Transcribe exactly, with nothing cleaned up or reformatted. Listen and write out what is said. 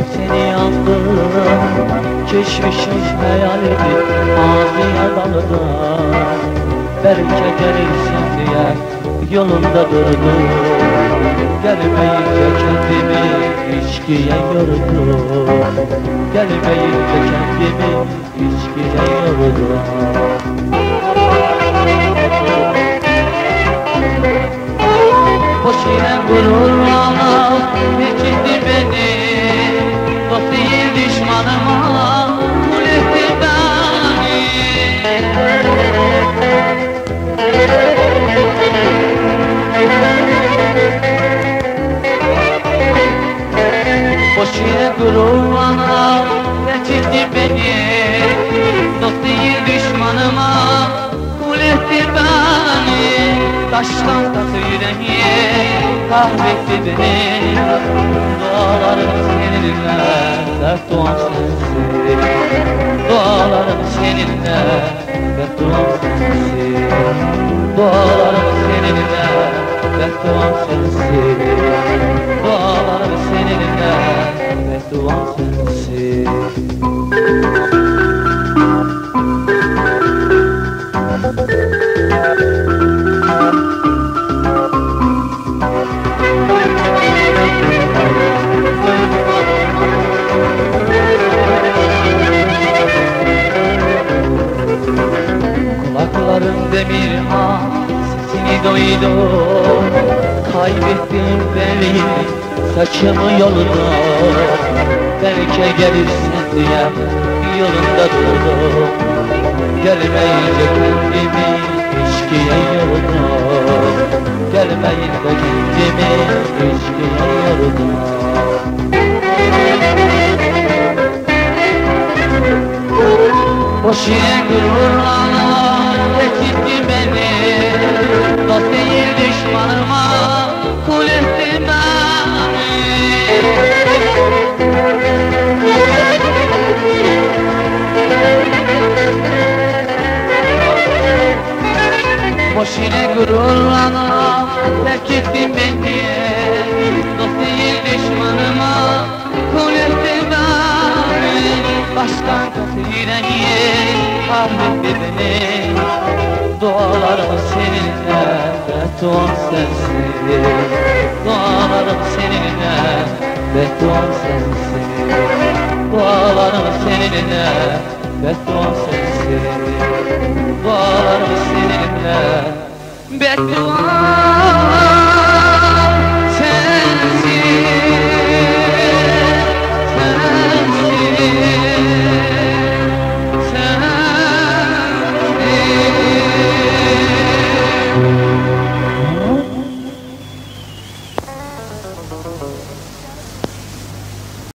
seni yandım, keşfişim hayaldi maziye daldım. Belki gelirsin diye yolunda durdum, gelmeyince kendimi içkiye yordum, gelmeyince kendimi içkiye yordum. Boş yine gururla geçirdi beni, dost değil düşmanıma kul etti beni. Boş yine gururla geçirdi beni, dost değil düşmanıma kul etti beni. Taştan tatlı yüreği kahvetti beni, dualarım seninle, dert duam sensin. Dualarım seninle, dert duam sensin. Dualarım seninle, dert duam sensin. Dualarım seninle, dert duam sensin. Kulaklarım demir ha sesini duydum, kaybettim beni saçımı yolunu. Belki gelirsin diye yolunda durdum, gelmeyince kendimi içkiye yordum, gelmeyince kendimi içkiye yordum. Boş yine gururla geçirdi beni, dost değil düşmanıma kul etti beni. Boş yine gururla geçirdi beni, dost değil düşmanıma kul etti beni. Baştan kötü yüreği kahvetti beni, dualarım seninle, bedduam sensin. Dualarım seninle, bedduam sensin. Dualarım seninle, bedduam sensin. Dualarım seninle, bedduam